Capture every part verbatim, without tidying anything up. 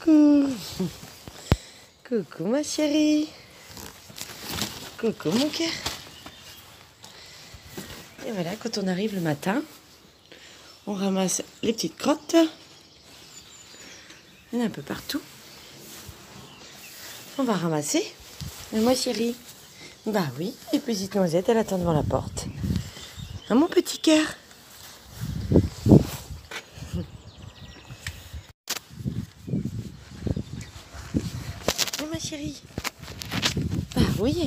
Coucou. Coucou ma chérie. Coucou mon cœur. Et voilà, quand on arrive le matin, on ramasse les petites crottes. Il y en a un peu partout. On va ramasser. Et moi chérie. Bah oui, les petites noisettes, elle attend devant la porte. Hein, mon petit cœur. Et ma chérie. Bah oui.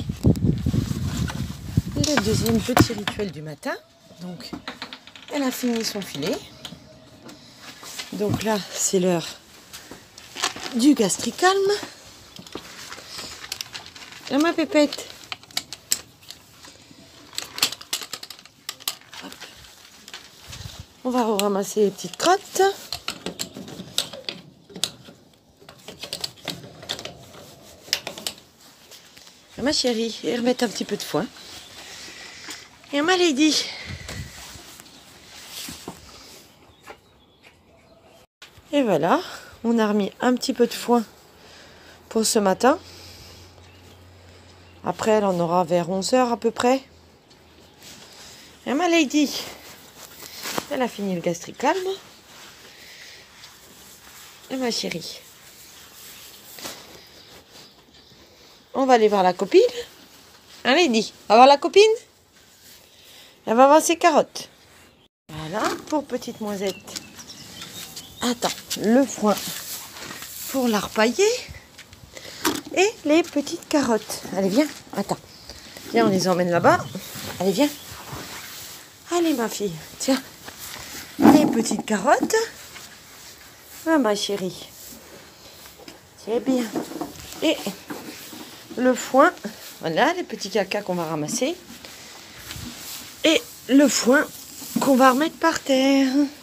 Le deuxième petit rituel du matin. Donc, elle a fini son filet. Donc là, c'est l'heure du gastricalme. Là, ma pépette. Hop. On va ramasser les petites crottes. Et ma chérie, et remettre un petit peu de foin. Et ma lady. Et voilà, on a remis un petit peu de foin pour ce matin. Après, elle en aura vers onze heures à peu près. Et ma lady, elle a fini le gastricalme. Et ma chérie, on va aller voir la copine. Hein, lady, on va voir la copine. Elle va voir ses carottes. Voilà, pour petite noisette. Attends, le foin pour la repailler. Et les petites carottes. Allez, viens, attends. Viens, on les emmène là-bas. Allez, viens. Allez, ma fille, tiens. Les petites carottes. Ah, ma chérie. C'est bien. Et le foin. Voilà, les petits caca qu'on va ramasser. Et le foin qu'on va remettre par terre.